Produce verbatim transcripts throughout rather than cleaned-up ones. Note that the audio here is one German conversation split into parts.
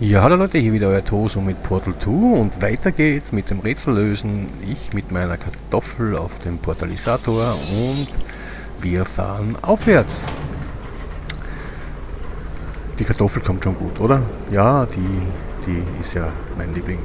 Ja, hallo Leute, hier wieder euer Toso mit Portal zwei und weiter geht's mit dem Rätsellösen. Ich mit meiner Kartoffel auf dem Portalisator und wir fahren aufwärts. Die Kartoffel kommt schon gut, oder? Ja, die, die ist ja mein Liebling.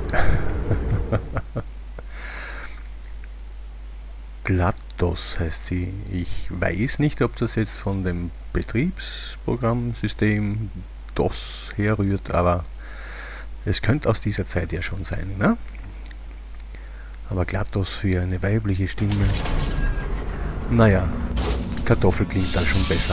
GLaDOS heißt sie. Ich weiß nicht, ob das jetzt von dem Betriebsprogrammsystem DOS herrührt, aber es könnte aus dieser Zeit ja schon sein, ne? Aber GLaDOS für eine weibliche Stimme. Naja, Kartoffel klingt da schon besser.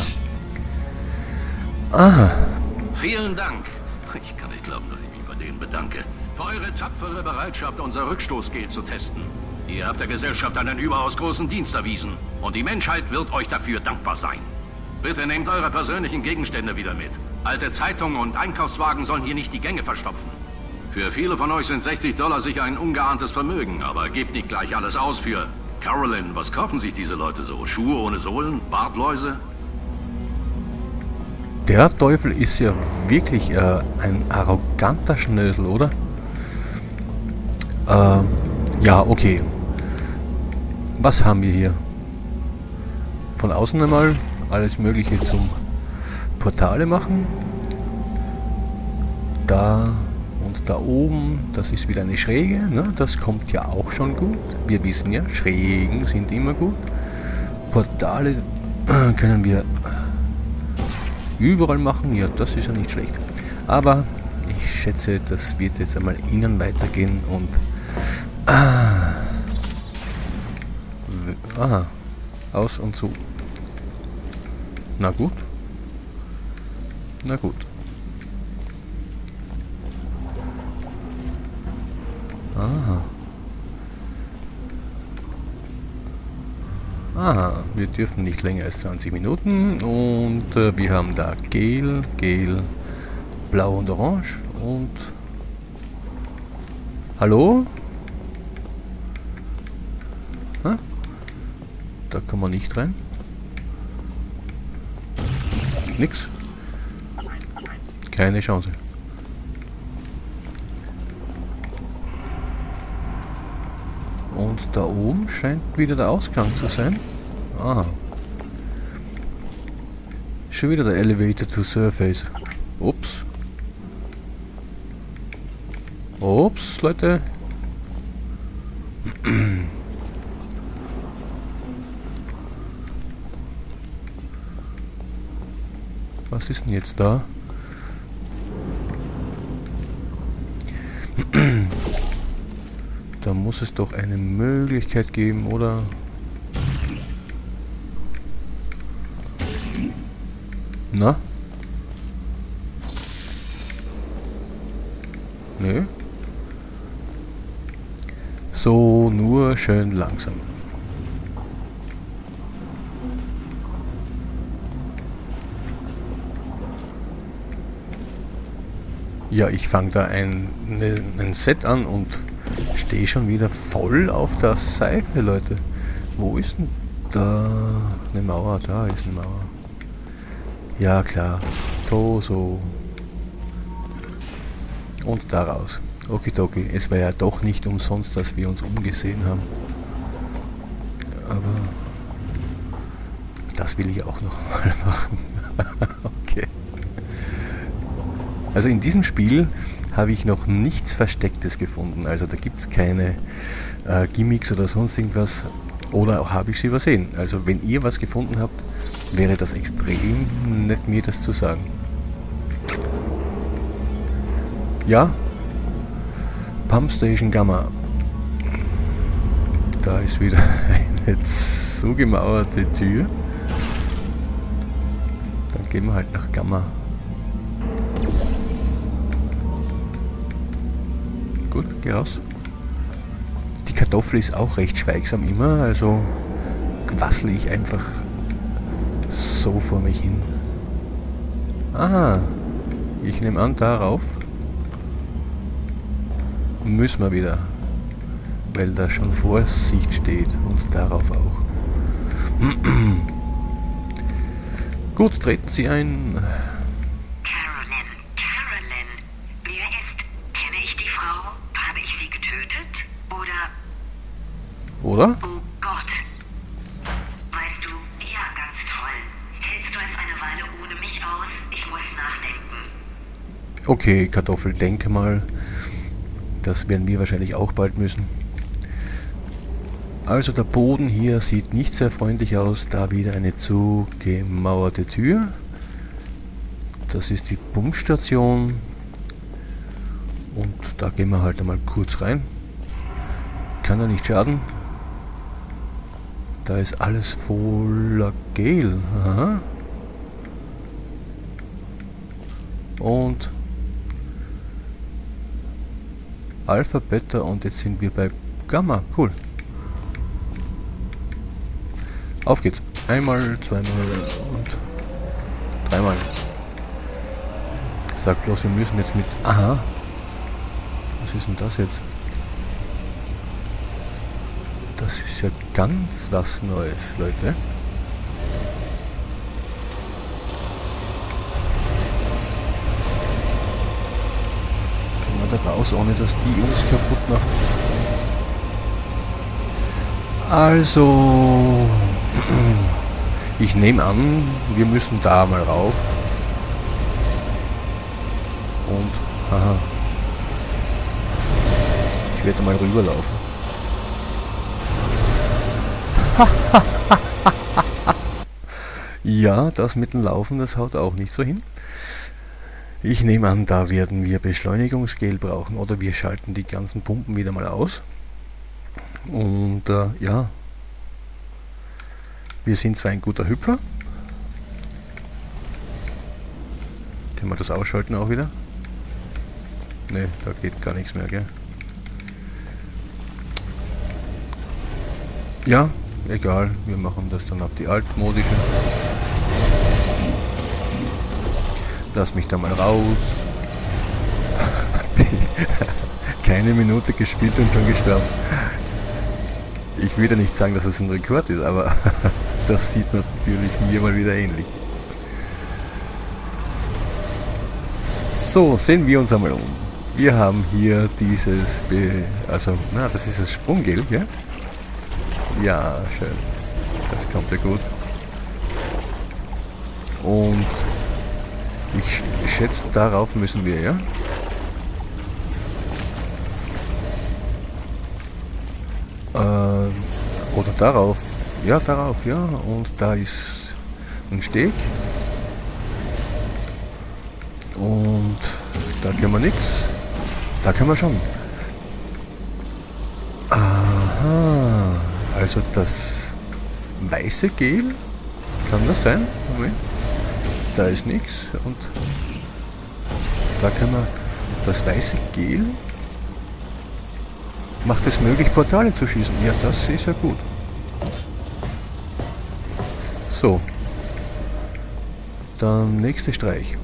Aha. Vielen Dank. Ich kann nicht glauben, dass ich mich bei denen bedanke. Für eure tapfere Bereitschaft, unser Rückstoßgel zu testen. Ihr habt der Gesellschaft einen überaus großen Dienst erwiesen. Und die Menschheit wird euch dafür dankbar sein. Bitte nehmt eure persönlichen Gegenstände wieder mit. Alte Zeitungen und Einkaufswagen sollen hier nicht die Gänge verstopfen. Für viele von euch sind sechzig Dollar sicher ein ungeahntes Vermögen, aber gebt nicht gleich alles aus für... Carolyn, was kaufen sich diese Leute so? Schuhe ohne Sohlen? Bartläuse? Der Teufel ist ja wirklich äh, ein arroganter Schnösel, oder? Äh, ja, okay. Was haben wir hier? Von außen einmal alles Mögliche zum Portale machen. Da und da oben, das ist wieder eine Schräge, ne? Das kommt ja auch schon gut. Wir wissen ja, Schrägen sind immer gut. Portale äh, können wir überall machen, ja, das ist ja nicht schlecht. Aber ich schätze, das wird jetzt einmal innen weitergehen und... Ah, aha, aus und zu. Na gut. Na gut. Aha. Aha, wir dürfen nicht länger als zwanzig Minuten und äh, wir haben da Gel, Gel, Blau und Orange und... Hallo? Hä? Da kann man nicht rein. Nix. Keine Chance. Und da oben scheint wieder der Ausgang zu sein. Aha. Schon wieder der Elevator to Surface. Ups. Ups, Leute. Was ist denn jetzt da? Da muss es doch eine Möglichkeit geben, oder? Na? Nö. So, nur schön langsam. Ja, ich fange da ein, ne, ein Set an und stehe schon wieder voll auf der Seife, Leute. Wo ist denn da eine Mauer? Da ist eine Mauer. Ja, klar. Toso. Und da raus. Okidoki. Es war ja doch nicht umsonst, dass wir uns umgesehen haben. Aber das will ich auch noch mal machen. Okay. Also in diesem Spiel habe ich noch nichts Verstecktes gefunden. Also da gibt es keine äh, Gimmicks oder sonst irgendwas. Oder habe ich sie übersehen. Also wenn ihr was gefunden habt, wäre das extrem nett, mir das zu sagen. Ja. Pumpstation Gamma. Da ist wieder eine zugemauerte Tür. Dann gehen wir halt nach Gamma. Gut, geh raus. Die Kartoffel ist auch recht schweigsam immer, also quassle ich einfach so vor mich hin. Aha, ich nehme an, darauf müssen wir wieder, weil da schon Vorsicht steht und darauf auch. Gut, treten Sie ein. Carolyn, Carolyn, wer oder? Oh Gott. Weißt du, ja, ganz toll. Hältst du es eine Weile ohne mich aus? Ich muss nachdenken. Okay, Kartoffel, denke mal. Das werden wir wahrscheinlich auch bald müssen. Also der Boden hier sieht nicht sehr freundlich aus. Da wieder eine zugemauerte Tür. Das ist die Pumpstation. Und da gehen wir halt einmal kurz rein. Kann ja nicht schaden. Da ist alles voller Gel. Aha. Und Alpha, Beta und jetzt sind wir bei Gamma. Cool. Auf geht's. Einmal, zweimal und dreimal. Sag bloß, wir müssen jetzt mit... Aha. Was ist denn das jetzt? Das ist ja ganz was Neues, Leute. Können wir da raus, ohne dass die uns kaputt machen? Also... Ich nehme an, wir müssen da mal rauf. Und... Haha. Ich werde mal rüberlaufen. Ja, das mit dem Laufen, das haut auch nicht so hin. Ich nehme an, da werden wir Beschleunigungsgel brauchen oder wir schalten die ganzen Pumpen wieder mal aus. Und äh, ja, wir sind zwar ein guter Hüpfer. Können wir das ausschalten auch wieder? Ne, da geht gar nichts mehr, gell? Ja, egal, wir machen das dann auf die altmodische. Lass mich da mal raus. Keine Minute gespielt und schon gestorben. Ich will ja nicht sagen, dass es ein Rekord ist, aber das sieht natürlich mir mal wieder ähnlich. So, sehen wir uns einmal um. Wir haben hier dieses, Be also, na, das ist das Sprunggel, gell? Ja, schön. Das kommt ja gut. Und ich schätze, darauf müssen wir, ja? Äh, oder darauf. Ja, darauf, ja. Und da ist ein Steg. Und da können wir nichts. Da können wir schon. Aha. Also das weiße Gel. Kann das sein? Moment. Da ist nichts. Und da können wir das weiße Gel. Macht es möglich, Portale zu schießen. Ja, das ist ja gut. So. Dann nächster Streich.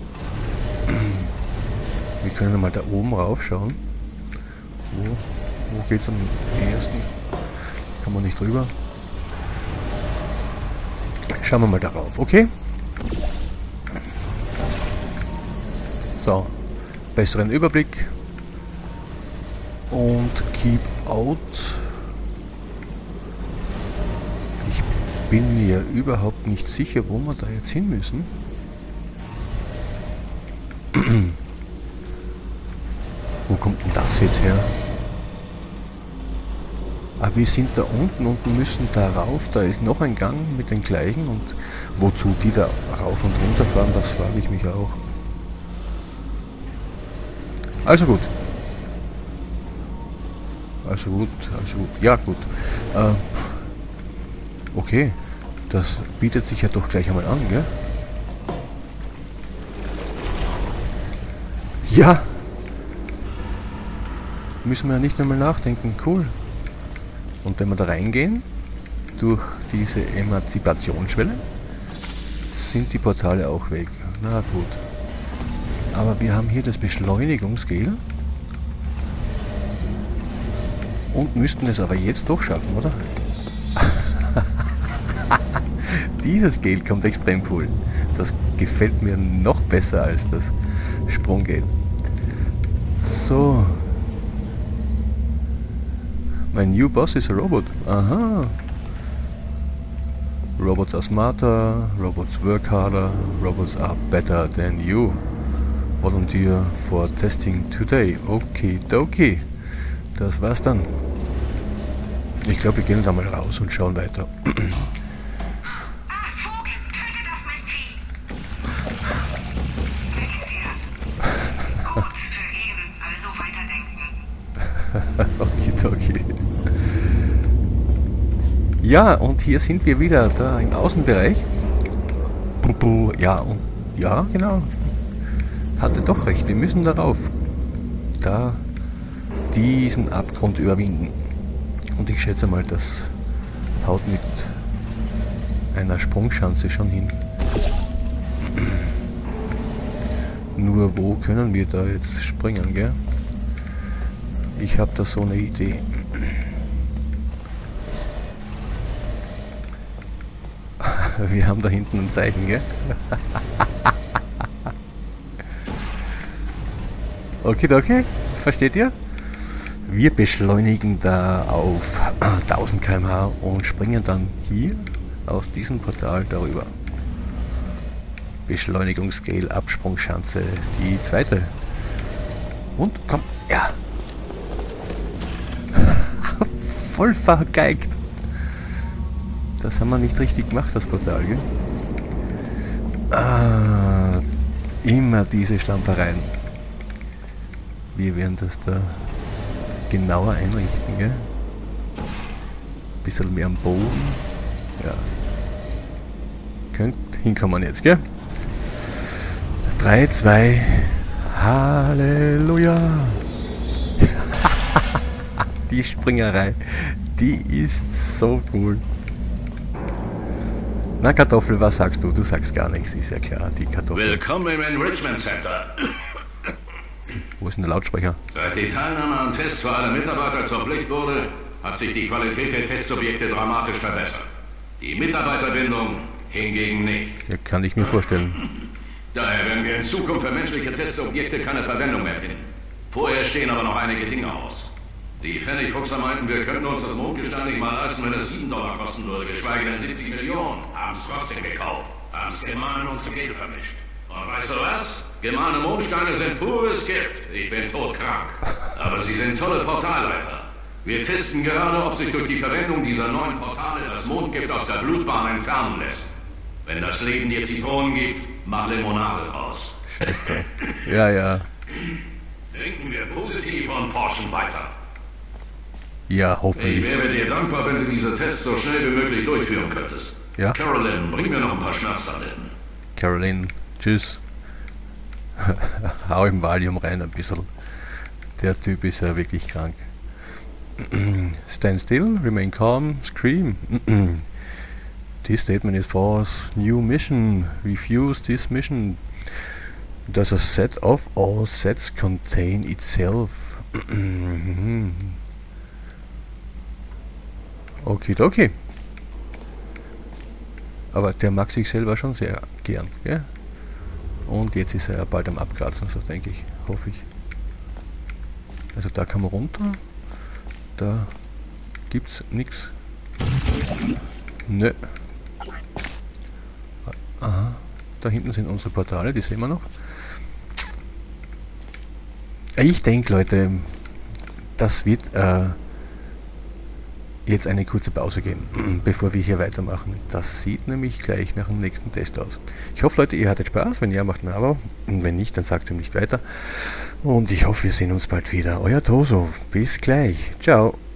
Wir können mal da oben raufschauen. Wo, wo geht es am ehesten? Kann man nicht drüber. Schauen wir mal darauf, okay? So. Besseren Überblick. Und Keep Out. Ich bin mir überhaupt nicht sicher, wo wir da jetzt hin müssen. Wo kommt denn das jetzt her? Ah, wir sind da unten und müssen da rauf. Da ist noch ein Gang mit den gleichen. Und wozu die da rauf und runter fahren, das frage ich mich auch. Also gut. Also gut, also gut. Ja, gut. Äh, okay. Das bietet sich ja doch gleich einmal an, gell? Ja. Müssen wir ja nicht einmal nachdenken. Cool. Und wenn wir da reingehen, durch diese Emanzipationsschwelle, sind die Portale auch weg. Na gut. Aber wir haben hier das Beschleunigungsgel. Und müssten es aber jetzt doch schaffen, oder? Dieses Gel kommt extrem cool. Das gefällt mir noch besser als das Sprunggel. So. My new boss is a robot. Aha. Robots are smarter, robots work harder, robots are better than you. Volunteer for testing today. Okay, okay. Das war's dann. Ich glaube, wir gehen da mal raus und schauen weiter. Okay, okay. Ja, und hier sind wir wieder da im Außenbereich. Ja, und ja, genau. Hatte doch recht, wir müssen darauf. Da diesen Abgrund überwinden. Und ich schätze mal, das haut mit einer Sprungschanze schon hin. Nur wo können wir da jetzt springen, gell? Ich habe da so eine Idee. Wir haben da hinten ein Zeichen, gell? Okay, okay, versteht ihr? Wir beschleunigen da auf tausend Kilometer pro Stunde und springen dann hier aus diesem Portal darüber. Beschleunigungsscale, Absprungschanze, die zweite. Und komm, ja. Voll vergeigt. Das haben wir nicht richtig gemacht, das Portal, gell? Ah, immer diese Schlampereien. Wir werden das da genauer einrichten, gell? Bisschen mehr am Boden. Ja. Könnt hinkommen jetzt, gell? drei, zwei, Halleluja! Die Springerei, die ist so cool. Na Kartoffel, was sagst du? Du sagst gar nichts, ist ja klar, die Kartoffel. Willkommen im Enrichment Center. Wo ist denn der Lautsprecher? Seit die Teilnahme an Tests für alle Mitarbeiter zur Pflicht wurde, hat sich die Qualität der Testsubjekte dramatisch verbessert. Die Mitarbeiterbindung hingegen nicht. Ja, kann ich mir vorstellen. Daher werden wir in Zukunft für menschliche Testsubjekte keine Verwendung mehr finden. Vorher stehen aber noch einige Dinge aus. Die Pfennigfuchser meinten, wir könnten uns das Mondgestein nicht mal leisten, wenn es sieben Dollar kosten würde, geschweige denn siebzig Millionen. Haben es trotzdem gekauft, haben es gemahlen und zu Gel vermischt. Und weißt du was? Gemahlene Mondsteine sind pures Gift. Ich bin todkrank. Aber sie sind tolle Portalleiter. Wir testen gerade, ob sich durch die Verwendung dieser neuen Portale das Mondgift aus der Blutbahn entfernen lässt. Wenn das Leben dir Zitronen gibt, mach Limonade raus. Scheiß drauf. Ja, ja. Denken wir positiv und forschen weiter. Ja, hoffentlich. Ich wäre dir dankbar, wenn du diese Tests so schnell wie möglich durchführen könntest. Ja. Carolyn, bring mir noch ein paar Schmerztabletten. Carolyn, tschüss. Hau im Valium rein ein bisschen. Der Typ ist ja wirklich krank. Stand still, remain calm, scream. This statement is false. New mission. Refuse this mission. Does a set of all sets contain itself? Okay, okay. Aber der mag sich selber schon sehr gern, gell? Und jetzt ist er ja bald am Abkratzen, so denke ich, hoffe ich. Also da kann man runter. Da gibt's nichts. Nö. Aha. Da hinten sind unsere Portale, die sehen wir noch. Ich denke, Leute, das wird äh, jetzt eine kurze Pause geben, bevor wir hier weitermachen. Das sieht nämlich gleich nach dem nächsten Test aus. Ich hoffe, Leute, ihr hattet Spaß. Wenn ja, macht ein Abo. Und wenn nicht, dann sagt ihm nicht weiter. Und ich hoffe, wir sehen uns bald wieder. Euer Toso. Bis gleich. Ciao.